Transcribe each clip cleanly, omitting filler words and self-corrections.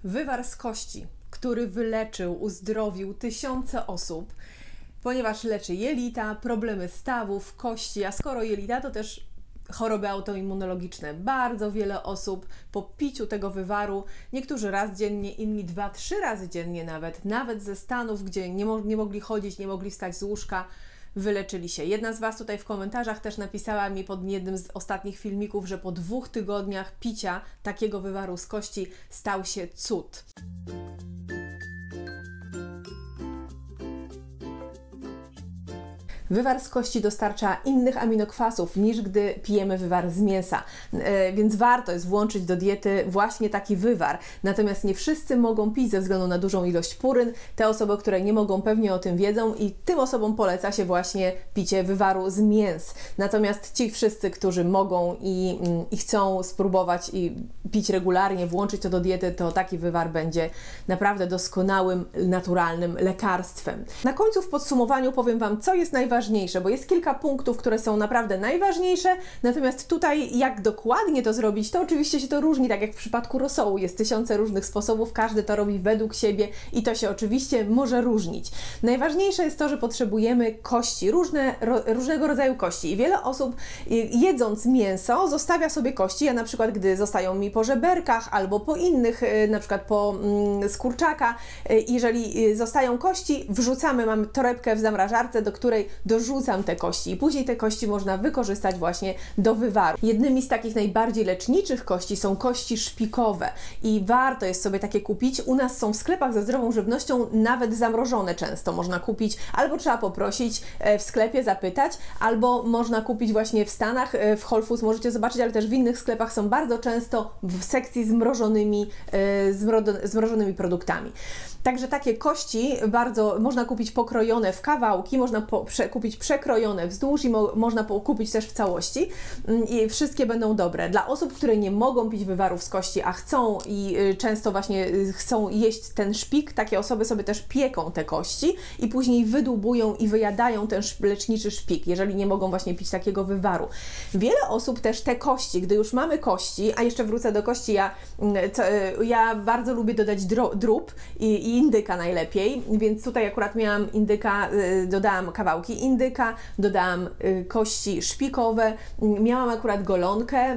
Wywar z kości, który wyleczył, uzdrowił tysiące osób, ponieważ leczy jelita, problemy stawów, kości, a skoro jelita, to też choroby autoimmunologiczne. Bardzo wiele osób po piciu tego wywaru, niektórzy raz dziennie, inni 2-3 razy dziennie nawet ze Stanów, gdzie nie mogli chodzić, nie mogli wstać z łóżka, wyleczyli się. Jedna z Was tutaj w komentarzach też napisała mi pod jednym z ostatnich filmików, że po 2 tygodniach picia takiego wywaru z kości stał się cud. Wywar z kości dostarcza innych aminokwasów niż gdy pijemy wywar z mięsa, więc warto jest włączyć do diety właśnie taki wywar. Natomiast nie wszyscy mogą pić ze względu na dużą ilość puryn. Te osoby, które nie mogą, pewnie o tym wiedzą i tym osobom poleca się właśnie picie wywaru z mięs. Natomiast ci wszyscy, którzy mogą i chcą spróbować i pić regularnie, włączyć to do diety, to taki wywar będzie naprawdę doskonałym, naturalnym lekarstwem. Na końcu w podsumowaniu powiem Wam, co jest najważniejsze, bo jest kilka punktów, które są naprawdę najważniejsze, natomiast tutaj jak dokładnie to zrobić, to oczywiście się to różni, tak jak w przypadku rosołu, jest tysiące różnych sposobów, każdy to robi według siebie i to się oczywiście może różnić. Najważniejsze jest to, że potrzebujemy kości, różnego rodzaju kości i wiele osób jedząc mięso zostawia sobie kości, ja na przykład gdy zostają mi po żeberkach albo po innych, na przykład po z kurczaka, jeżeli zostają kości, wrzucamy, mamy torebkę w zamrażarce, do której dorzucam te kości i później te kości można wykorzystać właśnie do wywaru. Jednymi z takich najbardziej leczniczych kości są kości szpikowe i warto jest sobie takie kupić. U nas są w sklepach ze zdrową żywnością nawet zamrożone często. Można kupić, albo trzeba poprosić w sklepie, zapytać, albo można kupić właśnie w Stanach, w Whole Foods możecie zobaczyć, ale też w innych sklepach są bardzo często w sekcji zmrożonymi produktami. Także takie kości bardzo można kupić pokrojone w kawałki, można kupić przekrojone wzdłuż i można kupić też w całości i wszystkie będą dobre. Dla osób, które nie mogą pić wywarów z kości, a chcą i często właśnie chcą jeść ten szpik, takie osoby sobie też pieką te kości i później wydłubują i wyjadają ten leczniczy szpik, jeżeli nie mogą właśnie pić takiego wywaru. Wiele osób też te kości, gdy już mamy kości, a jeszcze wrócę do kości, ja bardzo lubię dodać drób i indyka najlepiej, więc tutaj akurat miałam indyka, dodałam kawałki indyka, dodałam kości szpikowe, miałam akurat golonkę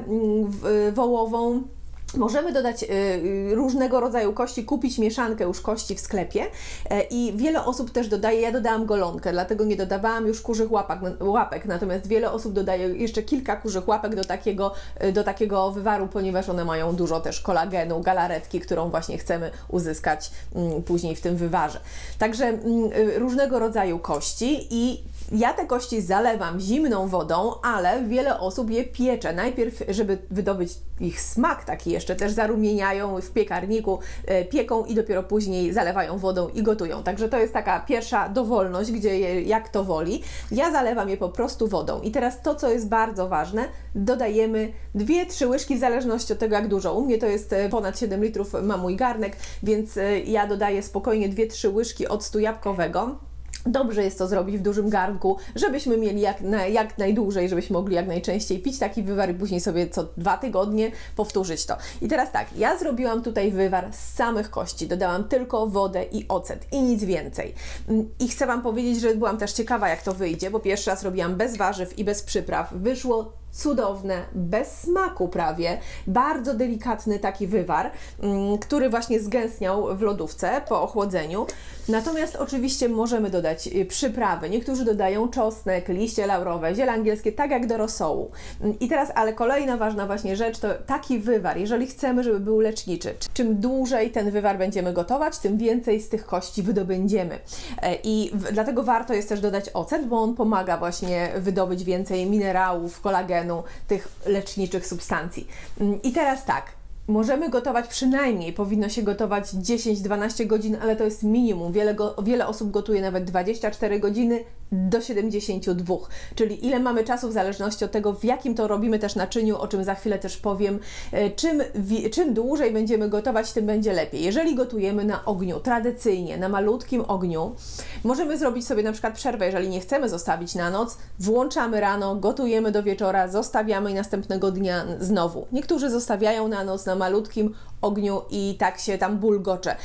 wołową. Możemy dodać różnego rodzaju kości, kupić mieszankę już kości w sklepie i wiele osób też dodaje, ja dodałam golonkę, dlatego nie dodawałam już kurzych łapek, natomiast wiele osób dodaje jeszcze kilka kurzych łapek do takiego wywaru, ponieważ one mają dużo też kolagenu, galaretki, którą właśnie chcemy uzyskać później w tym wywarze. Także różnego rodzaju kości i ja te kości zalewam zimną wodą, ale wiele osób je piecze. Najpierw, żeby wydobyć ich smak taki jeszcze, też zarumieniają w piekarniku, pieką i dopiero później zalewają wodą i gotują. Także to jest taka pierwsza dowolność, gdzie jak to woli. Ja zalewam je po prostu wodą. I teraz to, co jest bardzo ważne, dodajemy 2-3 łyżki w zależności od tego, jak dużo. U mnie to jest ponad 7 litrów, ma mój garnek, więc ja dodaję spokojnie 2-3 łyżki octu jabłkowego. Dobrze jest to zrobić w dużym garnku, żebyśmy mieli jak najdłużej, żebyśmy mogli jak najczęściej pić taki wywar i później sobie co 2 tygodnie powtórzyć to. I teraz tak, ja zrobiłam tutaj wywar z samych kości, dodałam tylko wodę i ocet i nic więcej. I chcę Wam powiedzieć, że byłam też ciekawa, jak to wyjdzie, bo pierwszy raz robiłam bez warzyw i bez przypraw. Wyszło cudowne, bez smaku prawie, bardzo delikatny taki wywar, który właśnie zgęstniał w lodówce po ochłodzeniu. Natomiast oczywiście możemy dodać przyprawy. Niektórzy dodają czosnek, liście laurowe, ziele angielskie, tak jak do rosołu. I teraz, ale kolejna ważna właśnie rzecz, to taki wywar, jeżeli chcemy, żeby był leczniczy. Czym dłużej ten wywar będziemy gotować, tym więcej z tych kości wydobędziemy. I dlatego warto jest też dodać ocet, bo on pomaga właśnie wydobyć więcej minerałów, kolagenu, tych leczniczych substancji. I teraz tak, możemy gotować przynajmniej, powinno się gotować 10-12 godzin, ale to jest minimum. Wiele osób gotuje nawet 24 godziny, do 72, czyli ile mamy czasu w zależności od tego, w jakim to robimy też naczyniu, o czym za chwilę też powiem. Czym dłużej będziemy gotować, tym będzie lepiej. Jeżeli gotujemy na ogniu, tradycyjnie, na malutkim ogniu, możemy zrobić sobie na przykład przerwę, jeżeli nie chcemy zostawić na noc, włączamy rano, gotujemy do wieczora, zostawiamy i następnego dnia znowu. Niektórzy zostawiają na noc na malutkim ogniu i tak się tam bulgocze.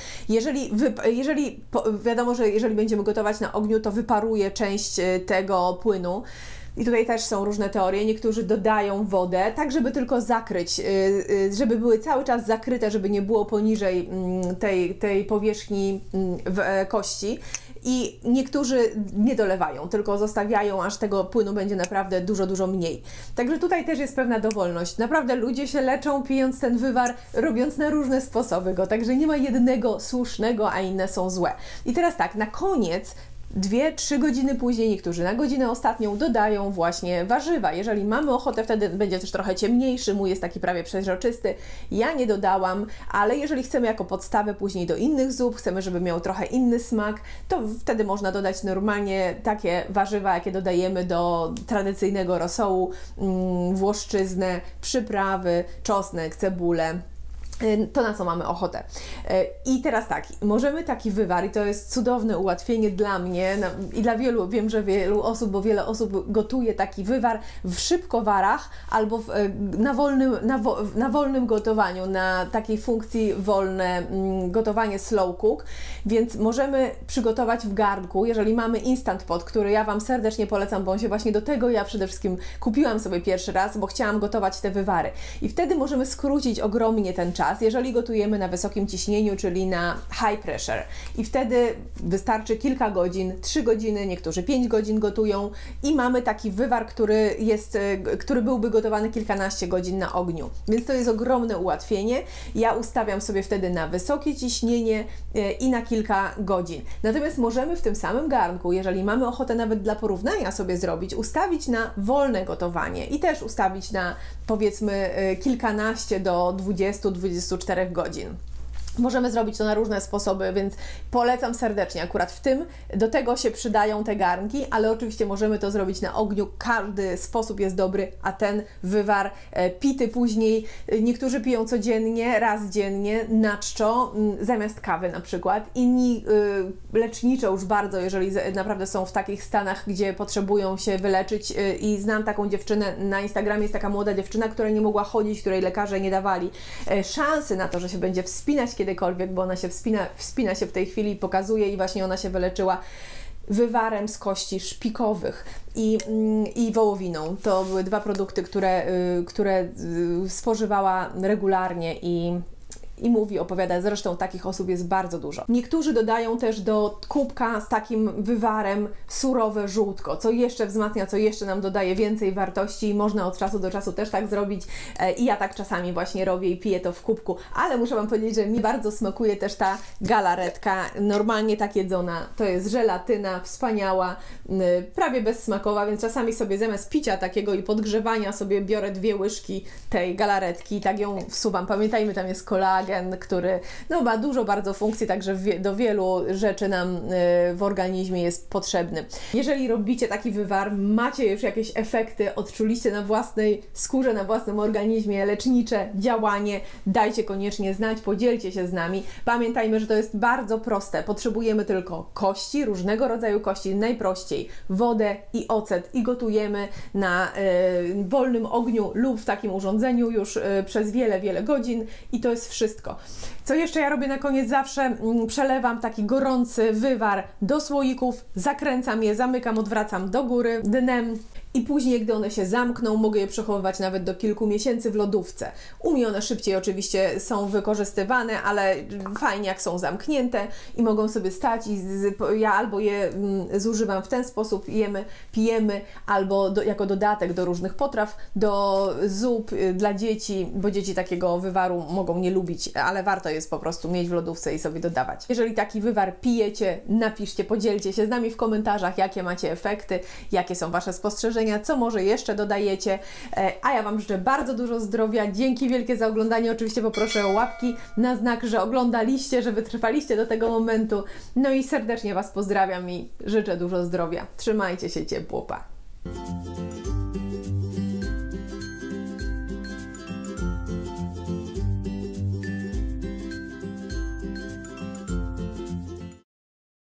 Wiadomo, że jeżeli będziemy gotować na ogniu, to wyparuje część tego płynu. I tutaj też są różne teorie. Niektórzy dodają wodę, tak żeby tylko zakryć, żeby były cały czas zakryte, żeby nie było poniżej tej powierzchni kości. I niektórzy nie dolewają, tylko zostawiają, aż tego płynu będzie naprawdę dużo, dużo mniej. Także tutaj też jest pewna dowolność. Naprawdę ludzie się leczą, pijąc ten wywar, robiąc na różne sposoby go. Także nie ma jednego słusznego, a inne są złe. I teraz tak, na koniec 2-3 godziny później, niektórzy na godzinę ostatnią dodają właśnie warzywa. Jeżeli mamy ochotę, wtedy będzie też trochę ciemniejszy, mój jest taki prawie przeźroczysty. Ja nie dodałam, ale jeżeli chcemy jako podstawę później do innych zup, chcemy, żeby miał trochę inny smak, to wtedy można dodać normalnie takie warzywa, jakie dodajemy do tradycyjnego rosołu, włoszczyznę, przyprawy, czosnek, cebulę. To, na co mamy ochotę. I teraz tak, możemy taki wywar, i to jest cudowne ułatwienie dla mnie i dla wielu, wiem, że wielu osób, bo wiele osób gotuje taki wywar w szybkowarach albo na wolnym gotowaniu, na takiej funkcji wolne gotowanie slow cook, więc możemy przygotować w garnku, jeżeli mamy Instant Pot, który ja Wam serdecznie polecam, bo on się właśnie do tego ja przede wszystkim kupiłam sobie pierwszy raz, bo chciałam gotować te wywary. I wtedy możemy skrócić ogromnie ten czas, jeżeli gotujemy na wysokim ciśnieniu, czyli na high pressure. I wtedy wystarczy kilka godzin, 3 godziny, niektórzy 5 godzin gotują i mamy taki wywar, który byłby gotowany kilkanaście godzin na ogniu. Więc to jest ogromne ułatwienie. Ja ustawiam sobie wtedy na wysokie ciśnienie i na kilka godzin. Natomiast możemy w tym samym garnku, jeżeli mamy ochotę nawet dla porównania sobie zrobić, ustawić na wolne gotowanie i też ustawić na powiedzmy kilkanaście do 20-24 godzin. Możemy zrobić to na różne sposoby, więc polecam serdecznie. Akurat w tym, do tego się przydają te garnki, ale oczywiście możemy to zrobić na ogniu. Każdy sposób jest dobry, a ten wywar pity później, niektórzy piją codziennie, raz dziennie, na czczo, zamiast kawy na przykład. Inni leczniczo już bardzo, jeżeli naprawdę są w takich stanach, gdzie potrzebują się wyleczyć i znam taką dziewczynę, na Instagramie jest taka młoda dziewczyna, która nie mogła chodzić, której lekarze nie dawali szansy na to, że się będzie wspinać kiedykolwiek, bo ona się wspina się w tej chwili, pokazuje i właśnie ona się wyleczyła wywarem z kości szpikowych i wołowiną. To były dwa produkty, które spożywała regularnie i opowiada, zresztą takich osób jest bardzo dużo. Niektórzy dodają też do kubka z takim wywarem surowe żółtko, co jeszcze wzmacnia, co jeszcze nam dodaje więcej wartości i można od czasu do czasu też tak zrobić i ja tak czasami właśnie robię i piję to w kubku, ale muszę Wam powiedzieć, że mi bardzo smakuje też ta galaretka, normalnie tak jedzona, to jest żelatyna, wspaniała, prawie bezsmakowa, więc czasami sobie zamiast picia takiego i podgrzewania sobie biorę 2 łyżki tej galaretki i tak ją wsuwam. Pamiętajmy, tam jest kolagen, który ma dużo bardzo funkcji, także do wielu rzeczy nam w organizmie jest potrzebny. Jeżeli robicie taki wywar, macie już jakieś efekty, odczuliście na własnej skórze, na własnym organizmie lecznicze działanie, dajcie koniecznie znać, podzielcie się z nami. Pamiętajmy, że to jest bardzo proste. Potrzebujemy tylko kości, różnego rodzaju kości, najprościej wodę i ocet i gotujemy na wolnym ogniu lub w takim urządzeniu już przez wiele, wiele godzin i to jest wszystko. Co jeszcze ja robię na koniec? Zawsze przelewam taki gorący wywar do słoików, zakręcam je, zamykam, odwracam do góry dnem i później, gdy one się zamkną, mogę je przechowywać nawet do kilku miesięcy w lodówce. U mnie one szybciej oczywiście są wykorzystywane, ale fajnie jak są zamknięte i mogą sobie stać i ja albo je zużywam w ten sposób, pijemy, albo jako dodatek do różnych potraw, do zup dla dzieci, bo dzieci takiego wywaru mogą nie lubić, ale warto jest po prostu mieć w lodówce i sobie dodawać. Jeżeli taki wywar pijecie, napiszcie, podzielcie się z nami w komentarzach, jakie macie efekty, jakie są Wasze spostrzeżenia zaskoczenia, co może jeszcze dodajecie, a ja Wam życzę bardzo dużo zdrowia, dzięki wielkie za oglądanie, oczywiście poproszę o łapki na znak, że oglądaliście, że wytrwaliście do tego momentu, no i serdecznie Was pozdrawiam i życzę dużo zdrowia, trzymajcie się ciepło, pa!